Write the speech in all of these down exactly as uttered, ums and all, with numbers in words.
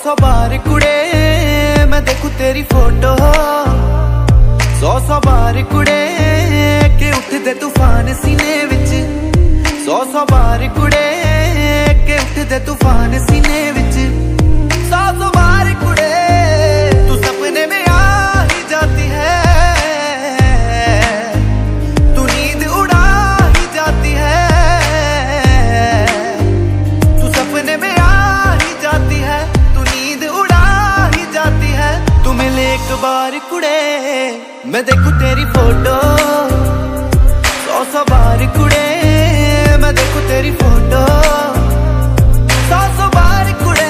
सौ बार कुड़े मैं देखूं तेरी फोटो, सौ सौ बार कुड़े के उठदे तूफान सीने विच, सौ सौ बार कुड़े के उठदे तूफान सीने विच, सौ सौ बार कुड़े तू सपने में आ ही जाती है, तू नींद उड़ा ही जाती है, तू सपने में आ ही जाती है, तू नींद उड़ा ही जाती है। तू मिले एक बार कुड़े मैं देखूं तेरी फोटो, सौ सौ बार कुड़े मैं देखूं तेरी फोटो, सौ सौ बार कुड़े।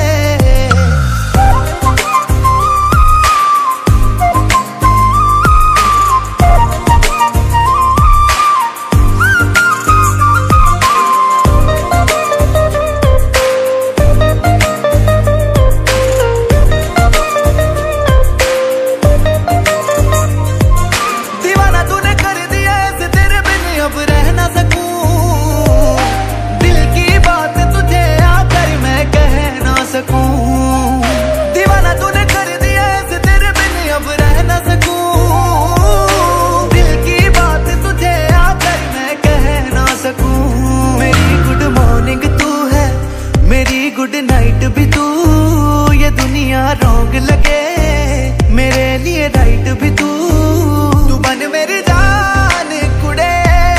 दीवाना तूने कर दिया ऐसे तेरे बिन अब रह ना सकूं, दिल की बात तुझे आकर मैं कह ना सकूं, दीवाना तूने कर दिया ऐसे तेरे बिन अब रह ना सकूं, दिल की बात तुझे आकर मैं कह ना सकूं। मेरी गुड मॉर्निंग तू है, मेरी गुड नाइट भी तू, ये दुनिया रॉन्ग लगे मेरे लिए राइट भी तू, तू बन मेरी जान कुड़े,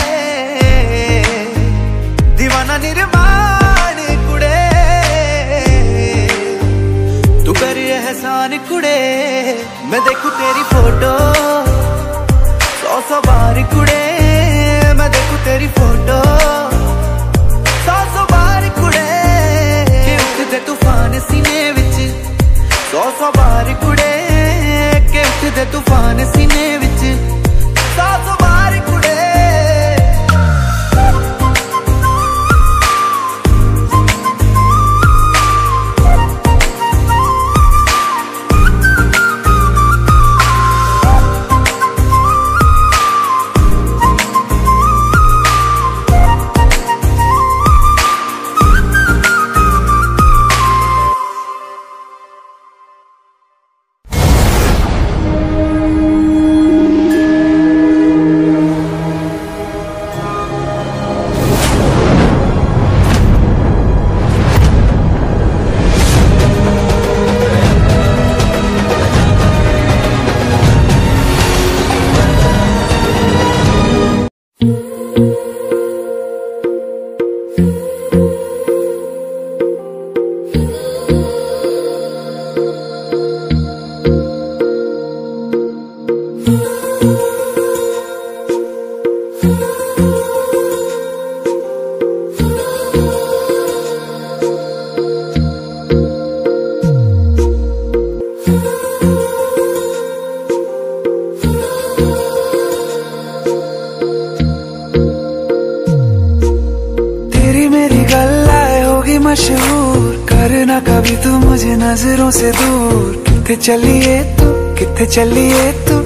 दीवाना निर्माण कुड़े, तू कर एहसान कुड़े मैं देखूं तेरी फोटो, सौ सौ बार कुड़े मैं देखूं तेरी फोटो, सौ सौ बार कुड़े के उठदे तूफान सीने विच, सौ सौ बार कुड़े के उठदे तूफान सीने विच, सौ सौ बार कुड़े। मशहूर करना कभी तू मुझे नजरों से दूर, किथे चलिए तू किथे चलिए तू।